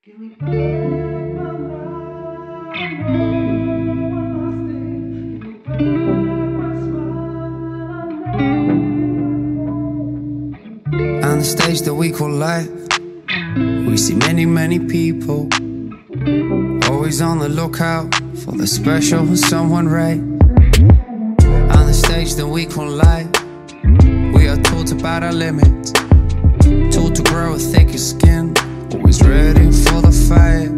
Give me back my life. I know I lost it. Give me back my smile. On the stage that we call life, we see many, many people, always on the lookout for the special someone right. On the stage that we call life, we are taught about our limits, taught to grow a thicker skin, always ready for the fight.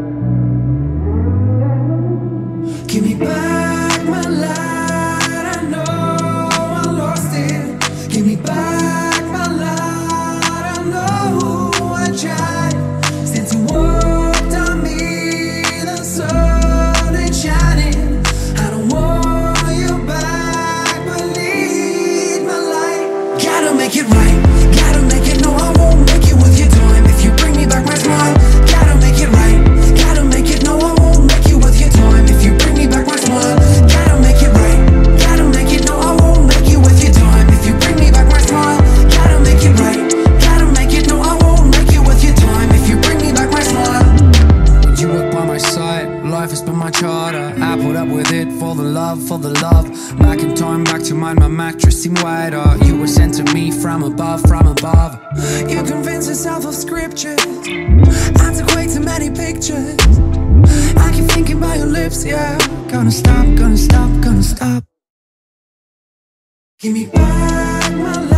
Give me back my light, I know I lost it. Give me back my light, I know I tried. Since you walked on me, the sun ain't shining. I don't want you back, but need my light. Gotta make it right, gotta make it, no I won't make it with your time. If you bring me back my smile, gotta make it right, gotta make it, no I won't make it with your time. If you bring me back my smile, gotta make it right, gotta make it, no I won't make it with your time. If you bring me back my smile, gotta make it right, gotta make it, no I won't make it with your time. If you bring me back my smile. When you work by my side, life has been my charter. I put up with it for the love, for the love. Back in time, back to mine, my mattress seemed wider. You were sent to me from above, from above. You convinced yourself of scriptures. I took way too many pictures. I keep thinking about your lips, yeah. Gonna stop, gonna stop, gonna stop. Give me back my life.